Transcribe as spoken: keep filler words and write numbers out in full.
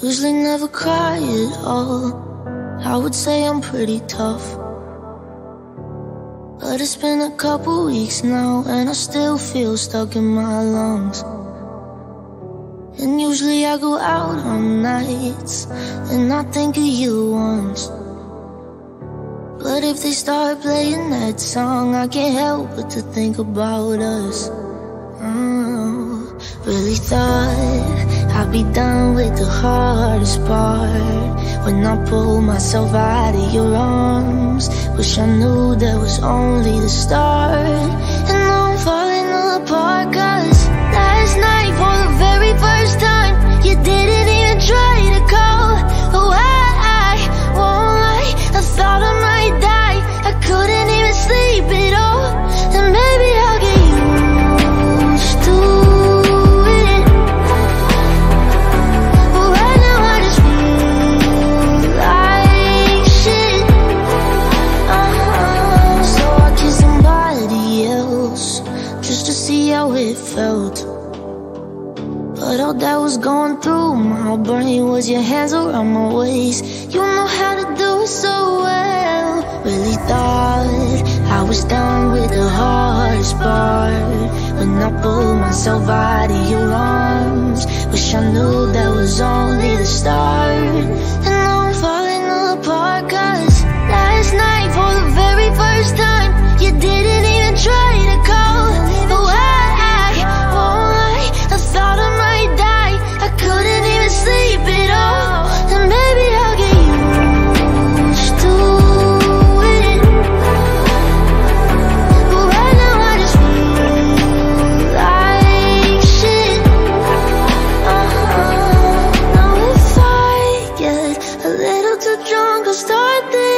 Usually never cry at all. I would say I'm pretty tough, but it's been a couple weeks now, and I still feel stuck in my lungs. And usually I go out on nights, and I think of you once. But if they start playing that song, I can't help but to think about us. Oh, really thought I'd be done with the hardest part when I pulled myself out of your arms. Wish I knew that was only the start. And now I'm falling apart, cause last night for the very first time you didn't even try to call. Oh, I, I won't lie, I thought I might die. I couldn't even sleep at all. And maybe I'll get used to it, but right now I just feel like shit. uh-huh. So I kissed somebody else just to see how it felt. But all that was going through my brain was your hands around my waist. You know how to do it so well. Really thought I was done with the hardest part when I pulled myself out of your arms. Wish I knew that was only the start. And now I'm falling apart, cause last night for the very first time you didn't even try to call. Oh, I, I won't lie, I thought I might die. I couldn't even sleep at all. And maybe I'll get used to it, but right now I just feel like shit. uh-huh. Now if I get a little too drunk, I'll start this